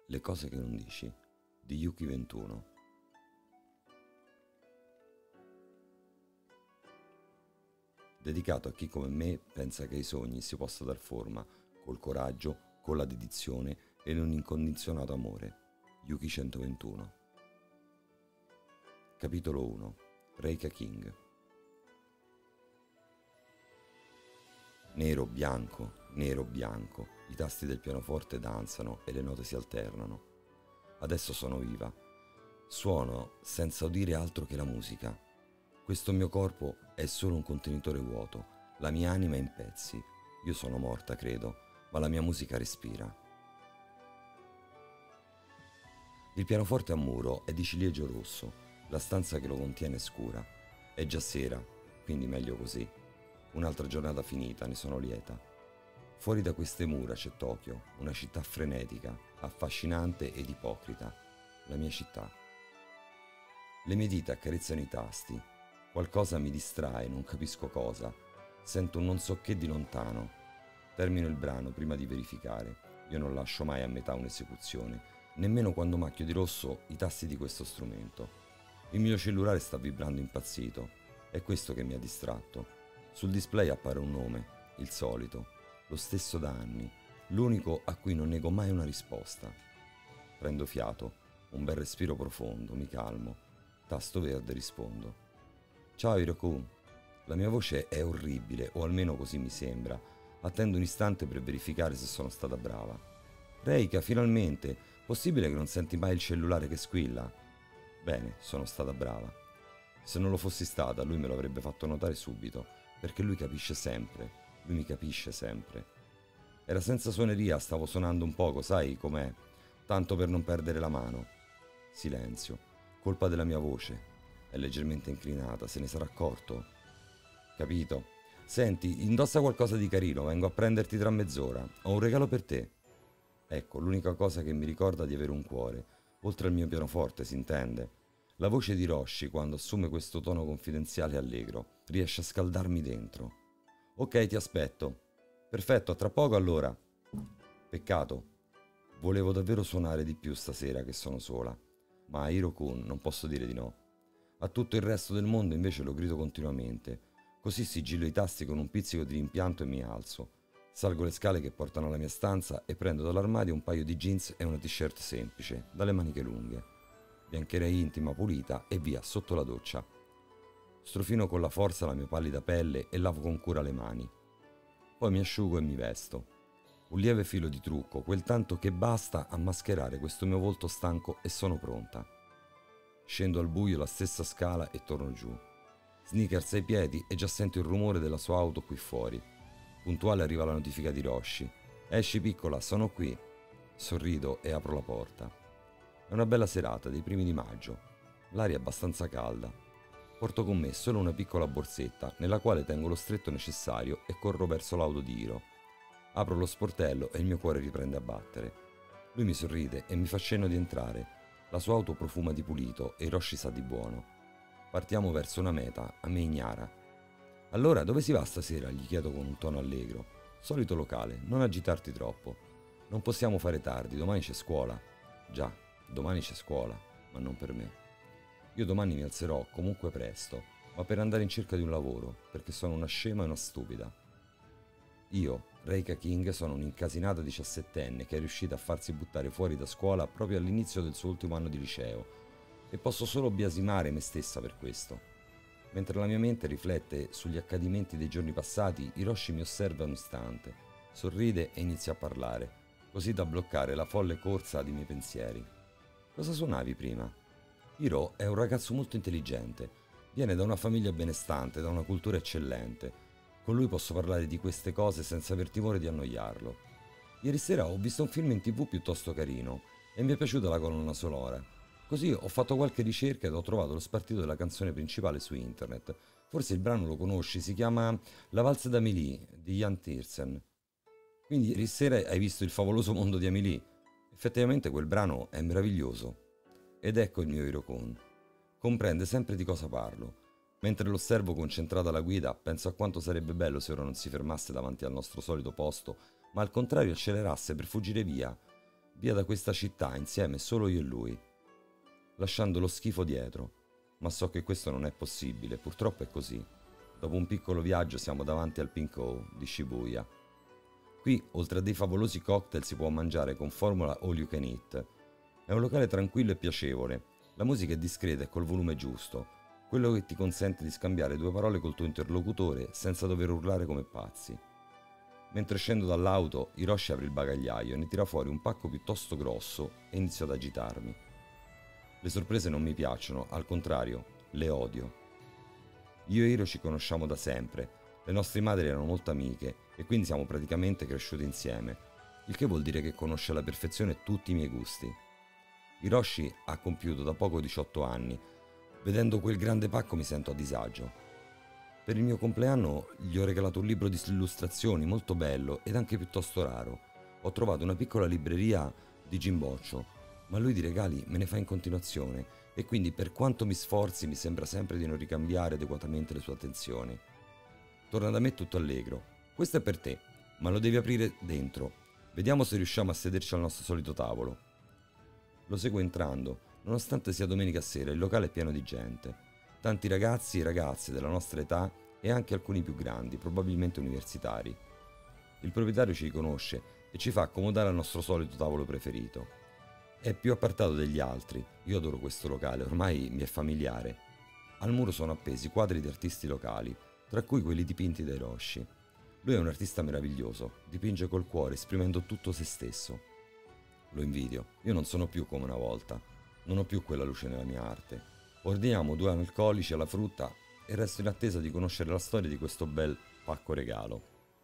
Le cose che non dici di Yuki 21. Dedicato a chi come me pensa che ai sogni si possa dar forma col coraggio, con la dedizione e un incondizionato amore. Yuki 121. Capitolo 1. Reika King. Nero, bianco, i tasti del pianoforte danzano e le note si alternano. Adesso sono viva. Suono senza udire altro che la musica. Questo mio corpo è solo un contenitore vuoto, la mia anima è in pezzi. Io sono morta, credo, ma la mia musica respira. Il pianoforte a muro è di ciliegio rosso, la stanza che lo contiene è scura. È già sera, quindi meglio così. Un'altra giornata finita, ne sono lieta. Fuori da queste mura c'è Tokyo, una città frenetica, affascinante ed ipocrita. La mia città. Le mie dita accarezzano i tasti. Qualcosa mi distrae, non capisco cosa. Sento un non so che di lontano. Termino il brano prima di verificare. Io non lascio mai a metà un'esecuzione, nemmeno quando macchio di rosso i tasti di questo strumento. Il mio cellulare sta vibrando impazzito. È questo che mi ha distratto. Sul display appare un nome, il solito, lo stesso da anni, l'unico a cui non nego mai una risposta. Prendo fiato, un bel respiro profondo, mi calmo. Tasto verde, rispondo. Ciao Hirokun. La mia voce è orribile, o almeno così mi sembra. Attendo un istante per verificare se sono stata brava. Reika, finalmente! Possibile che non senti mai il cellulare che squilla? Bene, sono stata brava. Se non lo fossi stata, lui me lo avrebbe fatto notare subito, perché lui capisce sempre, lui mi capisce sempre. Era senza suoneria, stavo suonando un poco, sai com'è? Tanto per non perdere la mano. Silenzio. Colpa della mia voce. È leggermente inclinata, se ne sarà accorto? Capito? Senti, indossa qualcosa di carino, vengo a prenderti tra mezz'ora. Ho un regalo per te. Ecco, l'unica cosa che mi ricorda di avere un cuore, oltre al mio pianoforte, si intende. La voce di Roshi, quando assume questo tono confidenziale e allegro, riesce a scaldarmi dentro. Ok, ti aspetto. Perfetto, a tra poco allora. Peccato. Volevo davvero suonare di più stasera che sono sola. Ma a Hirokun non posso dire di no. A tutto il resto del mondo invece lo grido continuamente. Così sigillo i tasti con un pizzico di rimpianto e mi alzo. Salgo le scale che portano alla mia stanza e prendo dall'armadio un paio di jeans e una t-shirt semplice, dalle maniche lunghe. Biancherei intima, pulita e via, sotto la doccia. Strofino con la forza la mia pallida pelle e lavo con cura le mani. Poi mi asciugo e mi vesto. Un lieve filo di trucco, quel tanto che basta a mascherare questo mio volto stanco e sono pronta. Scendo al buio la stessa scala e torno giù. Sneakers ai piedi e già sento il rumore della sua auto qui fuori. Puntuale arriva la notifica di Roshi. Esci piccola, sono qui. Sorrido e apro la porta. È una bella serata dei primi di maggio. L'aria è abbastanza calda. Porto con me solo una piccola borsetta nella quale tengo lo stretto necessario e corro verso l'auto di Hiro. Apro lo sportello e il mio cuore riprende a battere. Lui mi sorride e mi fa cenno di entrare. La sua auto profuma di pulito e Hiroshi sa di buono. Partiamo verso una meta, a me ignara. Allora, dove si va stasera? Gli chiedo con un tono allegro. Solito locale, non agitarti troppo. Non possiamo fare tardi, domani c'è scuola. Già, domani c'è scuola, ma non per me. Io domani mi alzerò comunque presto, ma per andare in cerca di un lavoro, perché sono una scema e una stupida. Io, Reika King, sono un'incasinata 17enne che è riuscita a farsi buttare fuori da scuola proprio all'inizio del suo ultimo anno di liceo, e posso solo biasimare me stessa per questo. Mentre la mia mente riflette sugli accadimenti dei giorni passati, Hiroshi mi osserva un istante, sorride e inizia a parlare, così da bloccare la folle corsa dei miei pensieri. Cosa suonavi prima? Hiro è un ragazzo molto intelligente, viene da una famiglia benestante, da una cultura eccellente. Con lui posso parlare di queste cose senza aver timore di annoiarlo. Ieri sera ho visto un film in TV piuttosto carino e mi è piaciuta la colonna sonora. Così ho fatto qualche ricerca ed ho trovato lo spartito della canzone principale su internet. Forse il brano lo conosci, si chiama La valsa d'Amélie di Jan Tiersen. Quindi ieri sera hai visto Il favoloso mondo di Amélie? Effettivamente quel brano è meraviglioso. Ed ecco il mio Hirokun. Comprende sempre di cosa parlo. Mentre lo osservo concentrata alla guida, penso a quanto sarebbe bello se ora non si fermasse davanti al nostro solito posto, ma al contrario accelerasse per fuggire via. via da questa città insieme solo io e lui, lasciando lo schifo dietro. Ma so che questo non è possibile, purtroppo è così. Dopo un piccolo viaggio siamo davanti al Pinko di Shibuya. Qui, oltre a dei favolosi cocktail, si può mangiare con formula all you can eat. È un locale tranquillo e piacevole, la musica è discreta e col volume giusto, quello che ti consente di scambiare due parole col tuo interlocutore senza dover urlare come pazzi. Mentre scendo dall'auto, Hiroshi apre il bagagliaio e ne tira fuori un pacco piuttosto grosso e inizio ad agitarmi. Le sorprese non mi piacciono, al contrario, le odio. Io e Hiro ci conosciamo da sempre, le nostre madri erano molto amiche e quindi siamo praticamente cresciuti insieme, il che vuol dire che conosce alla perfezione tutti i miei gusti. Hiroshi ha compiuto da poco 18 anni, vedendo quel grande pacco mi sento a disagio. Per il mio compleanno gli ho regalato un libro di illustrazioni molto bello ed anche piuttosto raro. Ho trovato una piccola libreria di Jimboccio, ma lui di regali me ne fa in continuazione e quindi per quanto mi sforzi mi sembra sempre di non ricambiare adeguatamente le sue attenzioni. Torna da me tutto allegro. Questo è per te, ma lo devi aprire dentro. Vediamo se riusciamo a sederci al nostro solito tavolo. Lo seguo entrando. Nonostante sia domenica sera, il locale è pieno di gente. Tanti ragazzi e ragazze della nostra età e anche alcuni più grandi, probabilmente universitari. Il proprietario ci riconosce e ci fa accomodare al nostro solito tavolo preferito. È più appartato degli altri, io adoro questo locale, ormai mi è familiare. Al muro sono appesi quadri di artisti locali, tra cui quelli dipinti da Hiroshi. Lui è un artista meraviglioso, dipinge col cuore, esprimendo tutto se stesso. Lo invidio, io non sono più come una volta, non ho più quella luce nella mia arte. Ordiniamo 2 alcolici alla frutta e resto in attesa di conoscere la storia di questo bel pacco regalo.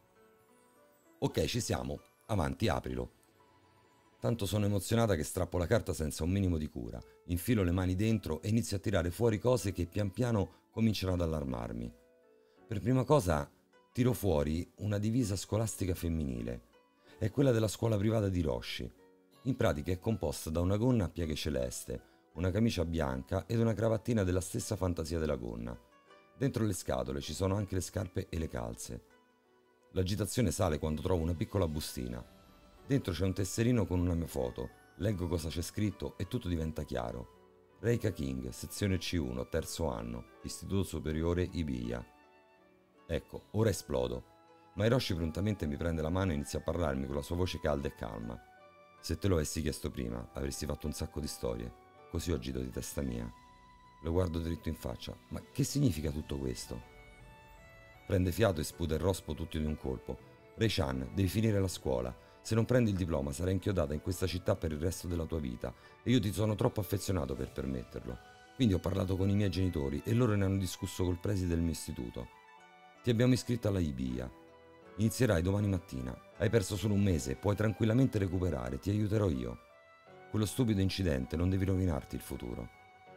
Ok, ci siamo, avanti, aprilo. Tanto sono emozionata che strappo la carta senza un minimo di cura, infilo le mani dentro e inizio a tirare fuori cose che pian piano cominciano ad allarmarmi. Per prima cosa tiro fuori una divisa scolastica femminile. È quella della scuola privata di Hiroshi. In pratica è composta da una gonna a pieghe celeste, una camicia bianca ed una cravattina della stessa fantasia della gonna. Dentro le scatole ci sono anche le scarpe e le calze. L'agitazione sale quando trovo una piccola bustina. Dentro c'è un tesserino con una mia foto, leggo cosa c'è scritto e tutto diventa chiaro. Reika King, sezione C1, terzo anno, Istituto Superiore Ibiya. Ecco, ora esplodo. Ma Hiroshi prontamente mi prende la mano e inizia a parlarmi con la sua voce calda e calma. Se te lo avessi chiesto prima, avresti fatto un sacco di storie. Così ho agito di testa mia. Lo guardo dritto in faccia. Ma che significa tutto questo? Prende fiato e sputa il rospo tutto di un colpo. Rei-chan, devi finire la scuola. Se non prendi il diploma sarai inchiodata in questa città per il resto della tua vita e io ti sono troppo affezionato per permetterlo. Quindi ho parlato con i miei genitori e loro ne hanno discusso col preside del mio istituto. Ti abbiamo iscritto alla Ibiya. Inizierai domani mattina. Hai perso solo un mese, puoi tranquillamente recuperare, ti aiuterò io. Quello stupido incidente non devi rovinarti il futuro.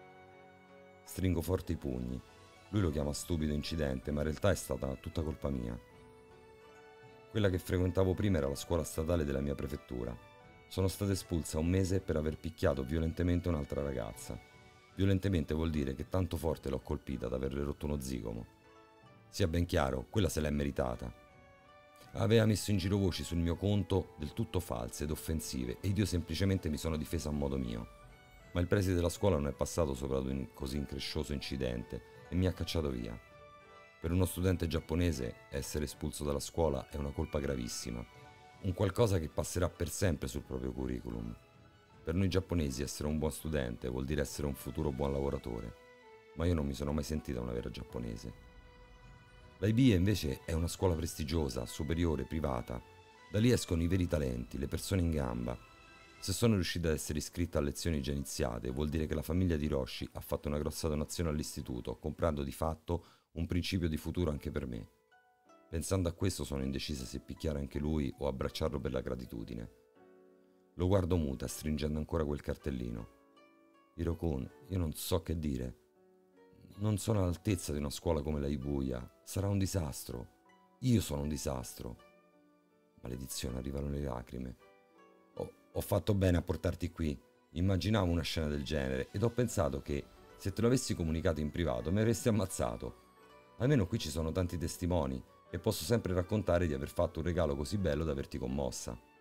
Stringo forte i pugni. Lui lo chiama stupido incidente, ma in realtà è stata tutta colpa mia. Quella che frequentavo prima era la scuola statale della mia prefettura. Sono stata espulsa un mese per aver picchiato violentemente un'altra ragazza. Violentemente vuol dire che tanto forte l'ho colpita da averle rotto uno zigomo. Sia ben chiaro, quella se l'è meritata. Aveva messo in giro voci sul mio conto del tutto false ed offensive ed io semplicemente mi sono difesa a modo mio. Ma il preside della scuola non è passato sopra ad un così increscioso incidente e mi ha cacciato via. Per uno studente giapponese essere espulso dalla scuola è una colpa gravissima, un qualcosa che passerà per sempre sul proprio curriculum. Per noi giapponesi essere un buon studente vuol dire essere un futuro buon lavoratore, ma io non mi sono mai sentita una vera giapponese. L'IBIA invece è una scuola prestigiosa, superiore, privata. Da lì escono i veri talenti, le persone in gamba. Se sono riuscita ad essere iscritta a lezioni già iniziate, vuol dire che la famiglia di Hiroshi ha fatto una grossa donazione all'istituto, comprando di fatto un principio di futuro anche per me. Pensando a questo sono indecisa se picchiare anche lui o abbracciarlo per la gratitudine. Lo guardo muta, stringendo ancora quel cartellino. Hiro-kun, io non so che dire. Non sono all'altezza di una scuola come la Ibuya. Sarà un disastro. Io sono un disastro. Maledizione, arrivano le lacrime. Ho fatto bene a portarti qui. Immaginavo una scena del genere ed ho pensato che se te lo avessi comunicato in privato mi avresti ammazzato. Almeno qui ci sono tanti testimoni e posso sempre raccontare di aver fatto un regalo così bello da averti commossa.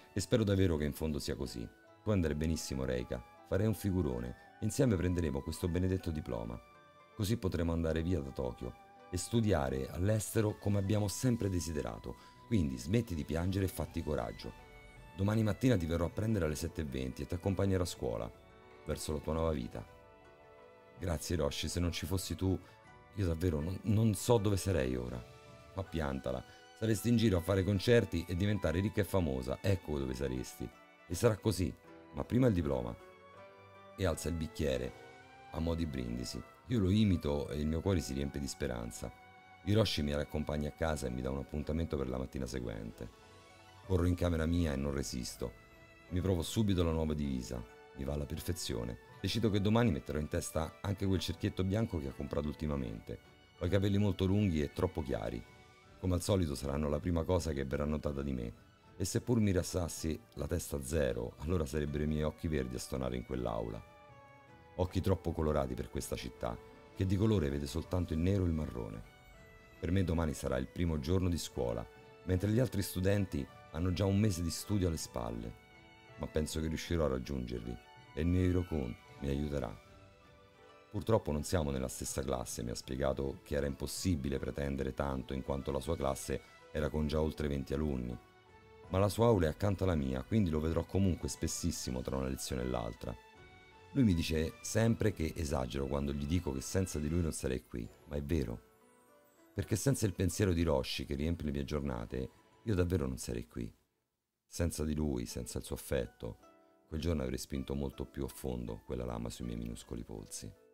E spero davvero che in fondo sia così. Puoi andare benissimo, Reika, farei un figurone. Insieme prenderemo questo benedetto diploma. Così potremo andare via da Tokyo e studiare all'estero come abbiamo sempre desiderato. Quindi smetti di piangere e fatti coraggio. Domani mattina ti verrò a prendere alle 7:20 e ti accompagnerò a scuola, verso la tua nuova vita. Grazie Hiroshi, se non ci fossi tu, io davvero non so dove sarei ora. Ma piantala, saresti in giro a fare concerti e diventare ricca e famosa, ecco dove saresti. E sarà così, ma prima il diploma. E alza il bicchiere, a mo' di brindisi. Io lo imito e il mio cuore si riempie di speranza. Hiroshi mi raccompagna a casa e mi dà un appuntamento per la mattina seguente. Corro in camera mia e non resisto. Mi provo subito la nuova divisa, mi va alla perfezione. Decido che domani metterò in testa anche quel cerchietto bianco che ho comprato ultimamente. Ho i capelli molto lunghi e troppo chiari. Come al solito saranno la prima cosa che verrà notata di me. E seppur mi rassassi la testa a zero, allora sarebbero i miei occhi verdi a stonare in quell'aula. Occhi troppo colorati per questa città, che di colore vede soltanto il nero e il marrone. Per me domani sarà il primo giorno di scuola, mentre gli altri studenti hanno già un mese di studio alle spalle. Ma penso che riuscirò a raggiungerli e il mio Hirokun mi aiuterà. Purtroppo non siamo nella stessa classe, mi ha spiegato che era impossibile pretendere tanto in quanto la sua classe era con già oltre 20 alunni. Ma la sua aula è accanto alla mia, quindi lo vedrò comunque spessissimo tra una lezione e l'altra. Lui mi dice sempre che esagero quando gli dico che senza di lui non sarei qui, ma è vero. Perché senza il pensiero di Hiroshi che riempie le mie giornate, io davvero non sarei qui. Senza di lui, senza il suo affetto, quel giorno avrei spinto molto più a fondo quella lama sui miei minuscoli polsi.